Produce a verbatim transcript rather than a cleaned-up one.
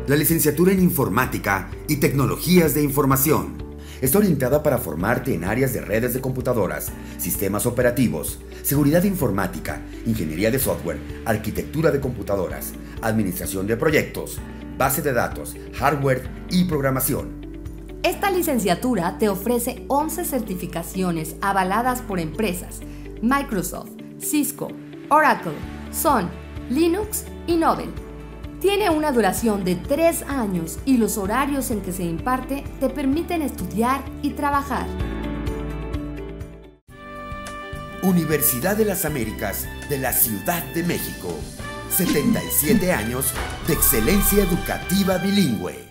La licenciatura en Informática y Tecnologías de Información está orientada para formarte en áreas de redes de computadoras, sistemas operativos, seguridad informática, ingeniería de software, arquitectura de computadoras, administración de proyectos, base de datos, hardware y programación. Esta licenciatura te ofrece once certificaciones avaladas por empresas Microsoft, Cisco, Oracle, Sun, Linux y Novell. Tiene una duración de tres años y los horarios en que se imparte te permiten estudiar y trabajar. Universidad de las Américas de la Ciudad de México. setenta y siete años de excelencia educativa bilingüe.